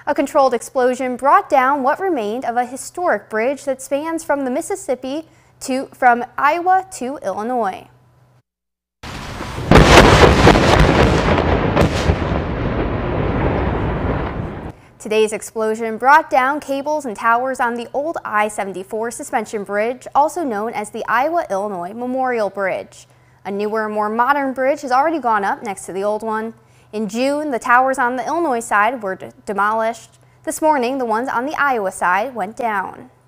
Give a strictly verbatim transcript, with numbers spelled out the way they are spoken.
A controlled explosion brought down what remained of a historic bridge that spans from the Mississippi to from Iowa to Illinois. Today's explosion brought down cables and towers on the old I seventy-four suspension bridge, also known as the Iowa-Illinois Memorial Bridge. A newer, more modern bridge has already gone up next to the old one. In June, the towers on the Illinois side were de- demolished. This morning, the ones on the Iowa side went down.